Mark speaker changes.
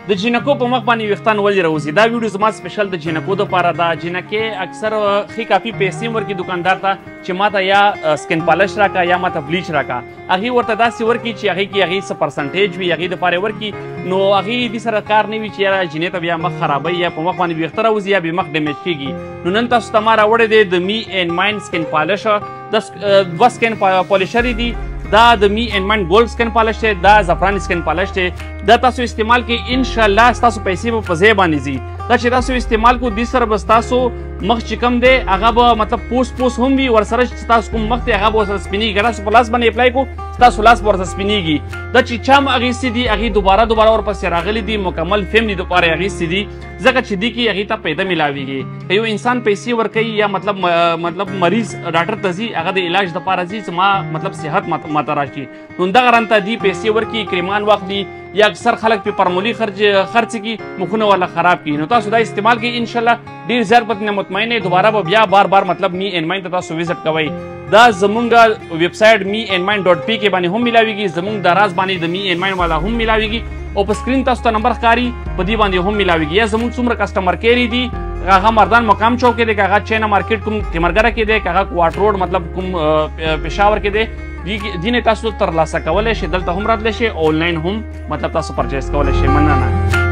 Speaker 1: د جینکو په مخ باندې ویښتان ولې راوځي. دا ویډیو زما سپیشل د جینکو دپاره ده. جینکې اکثر ښې کافي پیسې ورکړي دکاندار ته چې ماته یا سکن پالش راکړه یا ماته بلیچ راکړه. هغې ورته داسې ورکړي چې هغې کې هغې څه پرسنټیج وي هغې دپاره یې ورکړي. نو هغې دې سره کار نه وي چې یاره جینۍ ته بیا مخ خرابوي یا په مخ باندې ویښته راوځي یا بې مخ ډیمیج کېږي. نو نن تاسو ته ما راوړی دی د می اینډ ماین سکن پالش. دوه سکن پالشرې دي. دا د می اینډ ماین ګولډ سکن پالش دی. دا زعفراني سکن پالش دی. دا تاسو استعمال کې انشاءالله ستاسو پیسې به په ځای باندې ځي. دا چې تاسو استعمال کو دې سره به ستاسو مخ چې کوم دی هغه به مطلب پوس هم وي ورسره چې ستاسو کوم مخ دی هغه به ورسره سپینېږي. که تاسو په لاس باندې اپلای کو ستاسو لاس به ورسره سپینېږي. دا چې چا هم اخیستي دي هغې دوباره ورپسې راغلي دي مکمل فیملي دپاره یې اخیستي دي ځکه چې دې کې هغې ته پیدا میلاویږي. که یو انسان پیسې ورکوي یا مطلب مریض ډاکټر ته ځي هغه د علاج دپاره ځي چې ما مطلب صحت ماته راشي. نو دغه رنګ ته دې پیسې ورکړي کریمان واخلي یا اکثر خلک په فرمولي خرڅ کړي مخونه والا خراب کړي. نو تاسو دا استعمال کړئ انشاءالله ډېر زیات پتې مطمئن یې دوباره به بیا بار مطلب می اینډ ماین ته تاسو وزټ کوئ. دا زمونږ ویب سایټ می اینډ ماین ډاټ پی کې باندې هم میلاویږي. زمونږ د راز باندې د می اینډ ماین والا هم میلاویږي او په سکرین تاسو ته نمبر ښکاري په دې باندې هم میلاویږي. یا زمونږ څومره کسټمر کیئر دي هغه مردان مقام چوک کې دی که هغه چینا مارکیټ کوم تیمرګره کې دی که هغه کوارټ روډ مطلب کوم پېښور کې دی دې نه تاسو ترلاسه کولی شئ. دلته هم راتلی شئ آنلاین هم مطلب تاسو پرچیز کولی شئ. مننه.